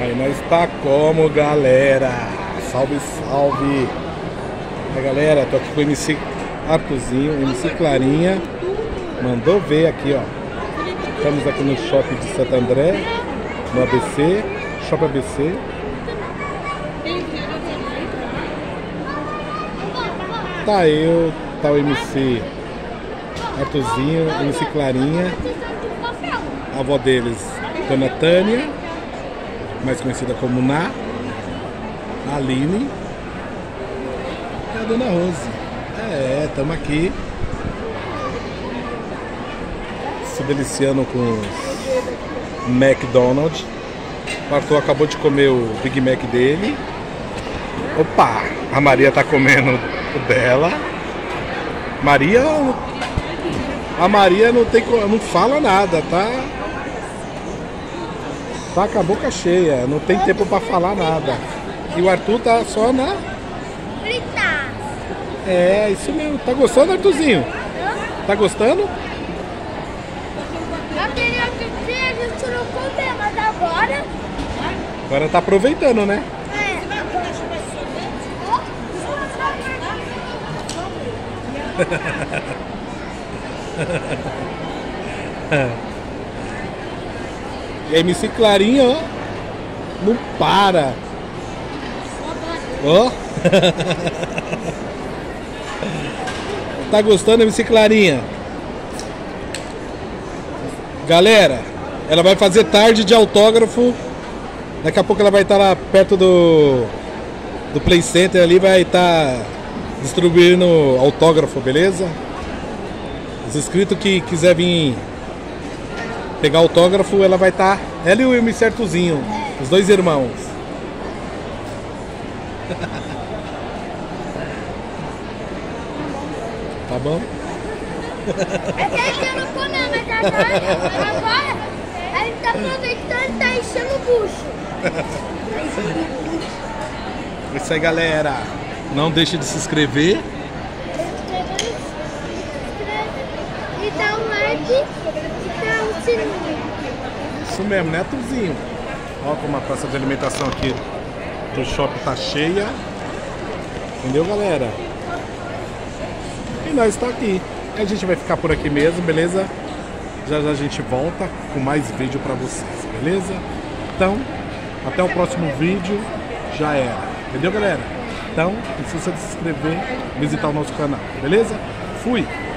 Aí nós tá como, galera? Salve, salve! Aí, galera, tô aqui com o MC Arthurzinho, MC Clarinha. Mandou ver aqui, ó. Estamos aqui no shopping de Santo André, no ABC, Shopping ABC. Tá eu, tá o MC Arthurzinho, MC Clarinha, a avó deles, Dona Tânia, mais conhecida como Ná, a Aline e a Dona Rose. Estamos aqui se deliciando com o McDonald's. O Arthur acabou de comer o Big Mac dele. Opa, a Maria tá comendo o dela. A Maria não fala nada, tá com a boca cheia, não tem tempo pra falar nada. E o Arthur tá só na fritar. É, isso mesmo. Tá gostando, Arthurzinho? Tá gostando? Eu queria dizer, a gente não comeu, mas agora... Agora tá aproveitando, né? E a MC Clarinha, ó, não para. Ó. Tá gostando, MC Clarinha? Galera, ela vai fazer tarde de autógrafo. Daqui a pouco ela vai estar lá perto do Play Center ali, vai estar distribuindo autógrafo, beleza? Os inscritos que quiser vir pegar autógrafo, ela vai estar. Ela e o MC Arthurzinho, os dois irmãos. Tá bom? É que a gente não comeu, mas agora a gente tá aproveitando e tá enchendo o bucho. É isso aí, galera. Não deixe de se inscrever. E dá um like e dá um sininho. Isso mesmo, né, Arthurzinho? Ó como a praça de alimentação aqui do shopping tá cheia. Entendeu, galera? E nós tá aqui. A gente vai ficar por aqui mesmo, beleza? Já já a gente volta com mais vídeo pra vocês, beleza? Então, até o próximo vídeo. Já era. Entendeu, galera? Então, não esqueça de se inscrever, visitar o nosso canal, beleza? Fui!